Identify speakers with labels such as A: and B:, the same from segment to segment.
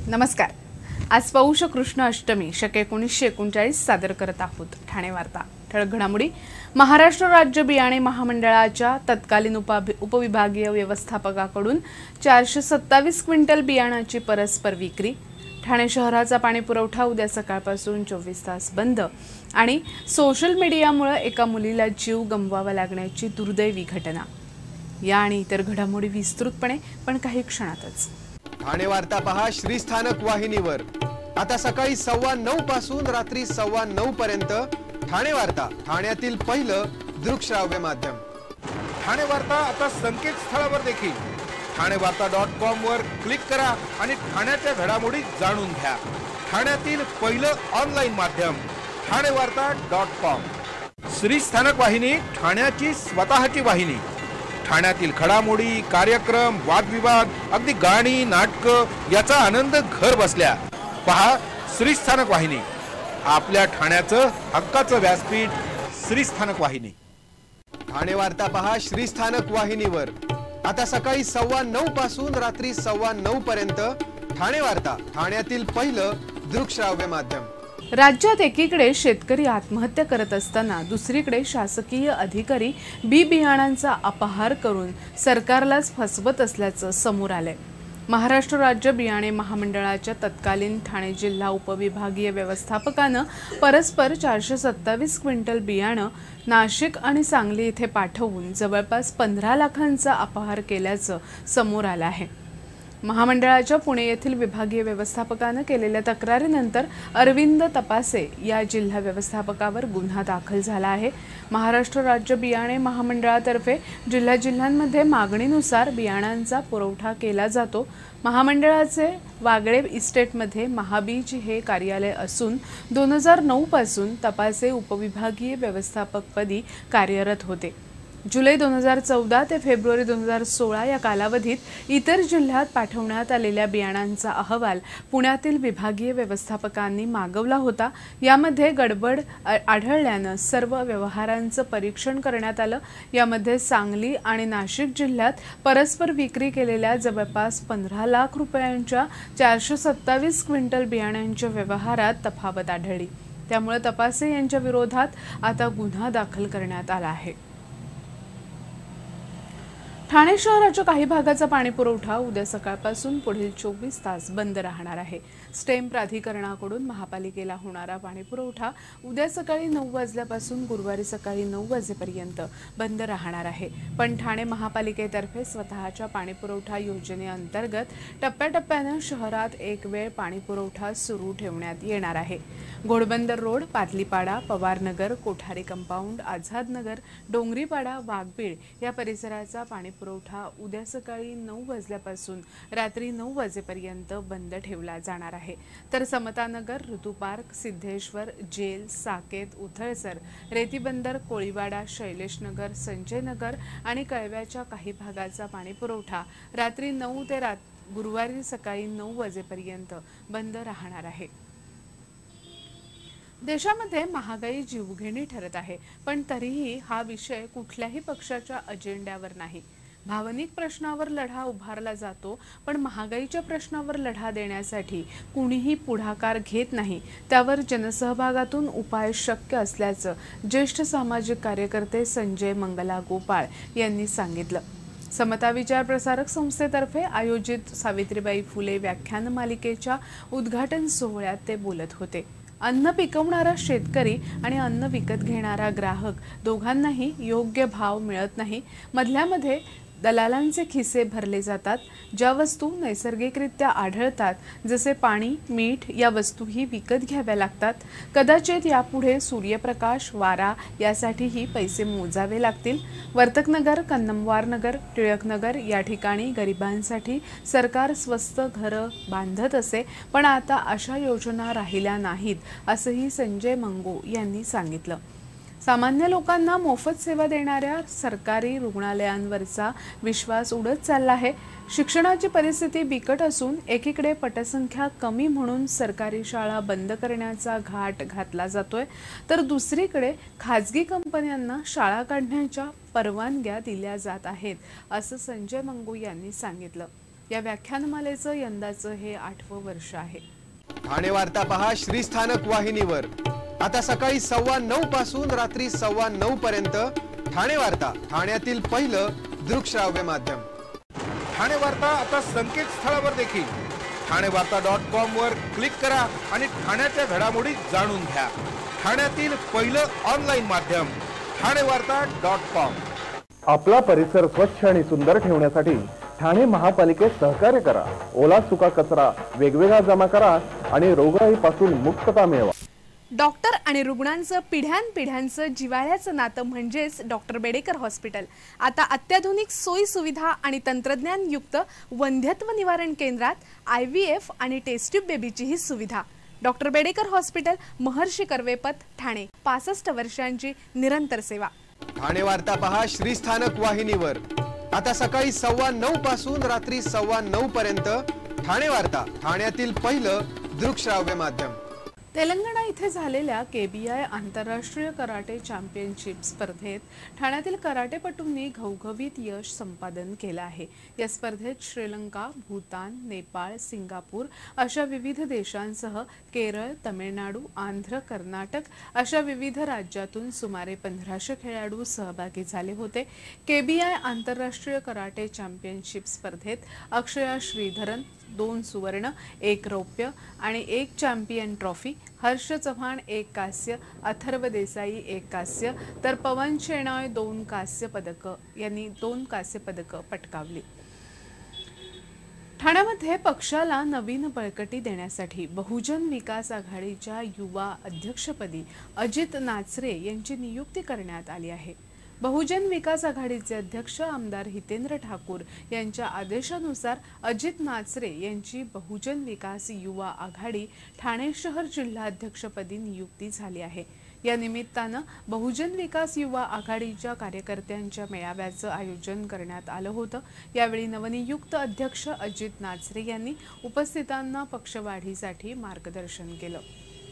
A: नमस्कार। आज पौष कृष्ण अष्टमी शक 1939 सादर करत आहोत ठाणे वार्ता। ठळक घडामोडी। महाराष्ट्र राज्य बियाणे महामंडळाच्या तत्कालीन उपविभागीय व्यवस्थापकाकडून 427 क्विंटल बियाणाची परस्पर विक्री। ठाणे शहराचा पाणी पुरवठा उद्या सकाळपासून 24 तास बंद आणि सोशल मीडियामुळे एका मुलीला जीव गमवावा लागण्याची दुर्दैवी घटना। या आणि इतर घडामोडी विस्तृतपणे पण काही क्षणातच।
B: ठाणे वार्ता पहा श्रीस्थानक वाहिनीवर। आता सकाळी 9:15 पासून रात्री 9:15 पर्यंत ठाणे वार्ता, ठाण्यातील पहिलं दृकश्राव्य माध्यम।
C: ठाणे वार्ता आता संकेतस्थळावर देखील ठाणेवार्ता.com वर क्लिक करा आणि ठाण्याच्या घडामोडी जाणून घ्या। ठाण्यातील पहिलं ऑनलाईन माध्यम ठाणेवार्ता.com। श्रीस्थानक वाहिनी, ठाण्याची स्वतःची वाहिनी। ठाण्यातील घडामोडी, कार्यक्रम, वादविवाद, अगदी गाणी, नाटक याचा आनंद घर बसल्या पहा श्रीस्थानक वाहिनी। आपल्या ठाण्याचं हक्काचं व्यासपीठ श्रीस्थानक वाहिनी।
B: ठाणे वार्ता पहा श्रीस्थानक वाहिनीवर। आता सकाळी 9:15 पासून रात्री 9:15 पर्यंत ठाणे वार्ता, ठाण्यातील पहिलं दृकश्राव्य माध्यम।
A: राज्यात एकीकडे शेतकरी आत्महत्या करत असताना दुसरीकडे शासकीय अधिकारी बी बियाणांचा अपहार करून सरकारलाच फसवत असल्याचं समोर आलंय। महाराष्ट्र राज्य बियाणे महामंडळाच्या तत्कालीन ठाणे जिल्हा उपविभागीय व्यवस्थापकानं परस्पर 427 क्विंटल बियाणं नाशिक आणि सांगली येथे पाठवून जवळपास 15 लाखांचा अपहार केल्याचं समोर आलं आहे। महामंडळाच्या पुणे येथील विभागीय व्यवस्थापकाने केलेल्या तक्रारीनंतर अरविंद तपासे या जिल्हा व्यवस्थापकावर गुन्हा दाखल झाला आहे। महाराष्ट्र राज्य बियाणे महामंडळातर्फे जिल्ह्यांमध्ये मागणीनुसार बियाणांचा पुरवठा केला जातो। महामंडळाचे वागळे इस्टेटमध्ये महाबीज हे कार्यालय असून 2009 पासून तपासे उपविभागीय व्यवस्थापकपदी कार्यरत होते। जुलै 2014 ते फेब्रुवारी 2016 या कालावधीत इतर जिल्ह्यात पाठवण्यात आलेल्या बियाणांचा अहवाल पुण्यातील विभागीय व्यवस्थापकांनी मागवला होता। यामध्ये गडबड आढळल्यानं सर्व व्यवहारांचं परीक्षण करण्यात आलं। यामध्ये सांगली आणि नाशिक जिल्ह्यात परस्पर विक्री केलेल्या जवळपास 15 लाख रुपयांच्या 427 क्विंटल बियाणांच्या व्यवहारात तफावत आढळली। त्यामुळे तपासे यांच्या विरोधात आता गुन्हा दाखल करण्यात आला आहे। ठाणे शहराच्या काही भागाचा पाणी पुरवठा उद्या सकाळपासून पुढील 24 तास बंद राहणार आहे। स्टेम प्राधिकरणाकडून महापालिकेला होणारा पाणी पुरवठा उद्या सकाळी 9 वाजल्यापासून गुरुवारी सकाळी 9 वाजेपर्यंत बंद राहणार आहे। पण ठाणे महापालिकेतर्फे स्वतःच्या पाणी पुरवठा योजनेअंतर्गत टप्प्याटप्प्याने शहरात एक वेळ पाणी पुरवठा सुरू ठेवण्यात येणार आहे। घोडबंदर रोड, पातलीपाडा, पवारनगर, कोठारी कंपाऊंड, आझादनगर, डोंगरीपाडा, वाघबीळ या परिसराचा पाणी पुरवठा उद्या सकाळी 9 वाजल्यापासून रात्री 9 वाजेपर्यंत बंद ठेवला जाणार आहे। तर समतानगर, ऋतू पार्क, सिद्धेश्वर, जेल, साकेत, उथळसर, रेतीबंदर, कोळीवाडा, शैलेशनगर, संजयनगर आणि कळव्याच्या काही भागाचा पाणी पुरवठा रात्री 9 ते गुरुवारी सकाळी 9 वाजेपर्यंत बंद राहणार आहे। देशामध्ये महागाई जीवघेणी ठरत आहे, पण तरीही हा विषय कुठल्याही पक्षाच्या अजेंड्यावर नाही। भावनिक प्रश्नावर लढा उभारला जातो, पण महागाईच्या प्रश्नावर लढा देण्यासाठी कुणीही पुढाकार घेत नाही। त्यावर जनसहभागातून उपाय शक्य असल्याचं ज्येष्ठ सामाजिक कार्यकर्ते संजय मंगला गोपाळ यांनी सांगितलं। समता विचार प्रसारक संस्थेतर्फे आयोजित सावित्रीबाई फुले व्याख्यान मालिकेच्या उद्घाटन सोहळ्यात ते बोलत होते। अन्न पिकवणारा शेतकरी आणि अन्न विकत घेणारा ग्राहक दोघांनाही योग्य भाव मिळत नाही। मधल्यामध्ये दलालांचे खिसे भरले जातात। ज्या वस्तू नैसर्गिकरित्या आढळतात, जसे पाणी, मीठ या वस्तूही विकत घ्याव्या लागतात। कदाचित यापुढे सूर्यप्रकाश, वारा यासाठीही पैसे मोजावे लागतील। वर्तकनगर, कन्नमवारनगर, टिळकनगर या ठिकाणी गरिबांसाठी सरकार स्वस्त घरं बांधत असे, पण आता अशा योजना राहिल्या नाहीत असंही संजय मंगो यांनी सांगितलं। सामान्य लोकांना मोफत सेवा देणाऱ्या सरकारी रुग्णालयांवरचा विश्वास उडत चालला आहे। शिक्षणाची परिस्थिती बिकट असून एकीकडे पटसंख्या कमी म्हणून सरकारी शाळा बंद करण्याचा घाट घातला जातोय, तर दुसरीकडे खाजगी कंपन्यांना शाळा काढण्याच्या परवानग्या दिल्या जात आहेत असं संजय मंगू यांनी सांगितलं। या व्याख्यानमालेचं यंदाचं हे 8वं वर्ष आहे।
B: ठाणे वार्ता पहा श्रीस्थानक वाहिनीवर आता सकाळी 9:15 पासून रात्री 9:15 पर्यंत ठाणे वार्ता, ठाण्यातील पहिलं दृकश्राव्य माध्यम।
C: ठाणे वार्ता आता संकेतस्थळावर देखील ठाणेवार्ता.com वर क्लिक करा आणि ठाण्याच्या घडामोडी जाणून घ्या। ठाण्यातील पहिलं ऑनलाईन माध्यम ठाणेवार्ता.com।
D: आपला परिसर स्वच्छ आणि सुंदर ठेवण्यासाठी ठाणे महापालिकेत सहकार्य करा। ओला सुका कचरा वेगवेगळा जमा करा आणि रोगराईपासून मुक्तता मिळवा।
A: डॉक्टर आणि रुग्णांचं पिढ्यानपिढ्यांचं जिव्हाळ्याचं नातं म्हणजेच डॉक्टर बेडेकर हॉस्पिटल आता अत्याधुनिक सोयी सुविधा आणि तंत्रज्ञान युक्त वंध्यत्व निवारण केंद्रात IVF आणि टेस्ट ट्यूब बेबीची ही सुविधा। Doctor Bedekar hospital, Maharshi Karvepath, Thane. 65 वर्षांची निरंतर सेवा।
B: ठाणे वार्ता पहा श्रीस्थानक वाहिनीवर आता सकाळी 9:15 पासून रात्री 9:15 पर्यंत ठाणे वार्ता, ठाण्यातील पहिलं दृकश्राव्य माध्यम।
A: तेलंगणा इथे झालेल्या KBI आंतरराष्ट्रीय कराटे चॅम्पियनशिप स्पर्धेत ठाण्यातील कराटेपटूंनी घवघवीत यश संपादन केलं आहे। या स्पर्धेत श्रीलंका, भूतान, नेपाळ, सिंगापूर अशा विविध देशांसह केरळ, तमिळनाडू, आंध्र, कर्नाटक अशा विविध राज्यातून सुमारे 1500 खेळाडू सहभागी झाले होते। KBI आंतरराष्ट्रीय कराटे चॅम्पियनशिप स्पर्धेत अक्षया श्रीधरन 2 सुवर्ण, 1 रौप्य आणि 1 चॅम्पियन ट्रॉफी, हर्ष चव्हाण 1 कांस्य, अथर्व देसाई 1 कांस्य तर पवन शेणॉय 2 कांस्य पदकं पटकावली। ठाण्यामध्ये पक्षाला नवीन बळकटी देण्यासाठी बहुजन विकास आघाडीच्या युवा अध्यक्षपदी अजित नाचरे यांची नियुक्ती करण्यात आली आहे। बहुजन विकास आघाडीचे अध्यक्ष आमदार हितेंद्र ठाकूर यांच्या आदेशानुसार अजित नाचरे यांची बहुजन विकास युवा आघाडी ठाणे शहर जिल्हाध्यक्षपदी नियुक्ती झाली आहे। या निमित्तानं बहुजन विकास युवा आघाडीच्या कार्यकर्त्यांच्या मेळाव्याचं आयोजन करण्यात आलं होतं। यावेळी नवनियुक्त अध्यक्ष अजित नाचरे यांनी उपस्थितांना पक्षवाढीसाठी मार्गदर्शन केलं।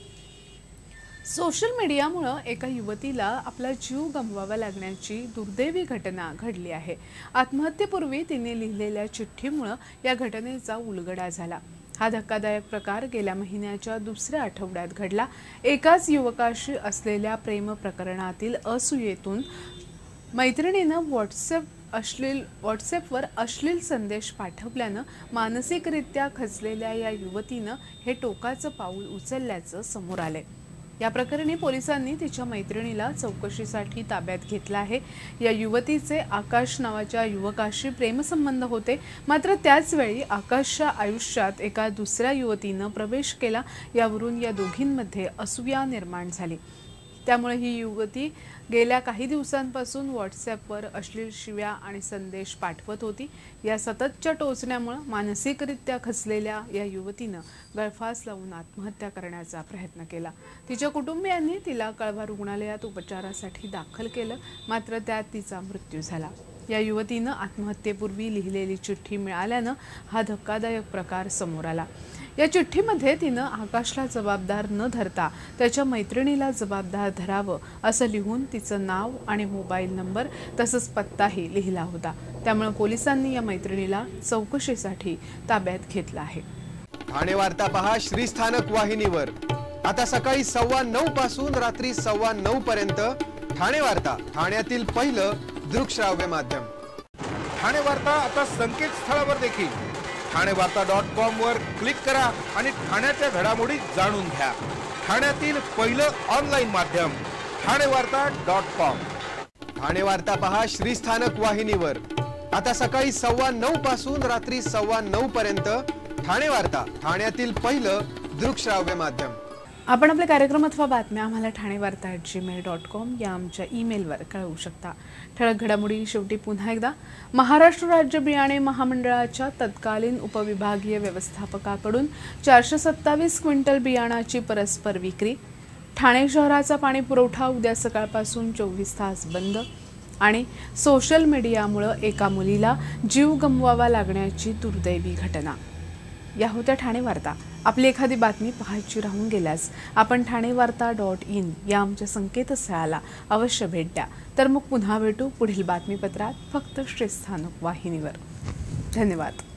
A: सोशल मीडियामुळे एका युवतीला आपला जीव गमवावा लागण्याची दुर्दैवी घटना घडली आहे। आत्महत्येपूर्वी तिने लिहिलेल्या चिठ्ठीमुळे या घटनेचा उलगडा झाला। हा धक्कादायक प्रकार गेल्या महिन्याच्या दुसऱ्या आठवड्यात घडला। एकाच युवकाशी असलेल्या प्रेम प्रकरणातील असूयेतून मैत्रिणीनं व्हॉट्सॲपवर अश्लील संदेश पाठवल्यानं मानसिकरित्या खचलेल्या या युवतीनं हे टोकाचं पाऊल उचलल्याचं समोर आलंय। या प्रकरणी पोलिसांनी तिच्या मैत्रिणीला चौकशीसाठी ताब्यात घेतलं आहे। या युवतीचे आकाश नावाच्या युवकाशी प्रेमसंबंध होते, मात्र त्याच वेळी आकाशच्या आयुष्यात एका दुसऱ्या युवतीनं प्रवेश केला। यावरून या दोघींमध्ये असूया निर्माण झाली। त्यामुळे ही युवती गेल्या काही दिवसांपासून व्हॉट्सॲपवर अश्लील शिव्या आणि संदेश पाठवत होती। या सततच्या टोचण्यामुळे मानसिकरित्या खचलेल्या या युवतीनं गळफास लावून आत्महत्या करण्याचा प्रयत्न केला। तिच्या कुटुंबियांनी तिला कळवा रुग्णालयात उपचारासाठी दाखल केलं, मात्र त्यात तिचा मृत्यू झाला। या युवतीनं आत्महत्येपूर्वी लिहिलेली चिठ्ठी मिळाल्यानं हा धक्कादायक प्रकार समोर आला। या चिठ्ठीमध्ये तिनं आकाशला जबाबदार न धरता त्याच्या मैत्रिणीला जबाबदार धरावं असं लिहून तिचं नाव आणि मोबाईल नंबर तसंच पत्ताही लिहिला होता। त्यामुळे पोलिसांनी या मैत्रिणीला चौकशीसाठी ताब्यात घेतलं आहे।
B: ठाणे वार्ता पहा श्रीस्थानक वाहिनीवर आता सकाळी 9:15 पासून रात्री 9:15 पर्यंत ठाणे वार्ता, ठाण्यातील पहिलं दृकश्राव्य माध्यम।
C: ठाणे वार्ता आता संकेतस्थळावर देखील ठाणेवार्ता.com वर क्लिक करा आणि ठाण्याच्या घडामोडी जाणून घ्या। ठाण्यातील पहिलं ऑनलाईन माध्यम ठाणेवार्ता.com।
B: ठाणे वार्ता पहा श्रीस्थानक वाहिनीवर आता सकाळी 9:15 पासून रात्री 9:15 पर्यंत ठाणे वार्ता, ठाण्यातील पहिलं दृकश्राव्य माध्यम।
A: आपण आपले कार्यक्रम अथवा बातम्या आम्हाला ठाणेवार्ता@gmail.com या आमच्या ईमेलवर कळवू शकता। ठळक घडामोडी शेवटी पुन्हा एकदा, महाराष्ट्र राज्य बियाणे महामंडळाच्या तत्कालीन उपविभागीय व्यवस्थापकाकडून 427 क्विंटल बियाणाची परस्पर विक्री। ठाणे शहराचा पाणी पुरवठा उद्या सकाळपासून 24 तास बंद। आणि सोशल मीडियामुळे एका मुलीला जीव गमवावा लागण्याची दुर्दैवी घटना। या होत्या ठाणे वार्ता। आपली एखादी बातमी पाहायची राहून गेल्यास आपण ठाणेवार्ता.in या आमच्या संकेतस्थळाला अवश्य भेट द्या। तर मग पुन्हा भेटू पुढील बातमीपत्रात, फक्त श्रीस्थानक वाहिनीवर। धन्यवाद।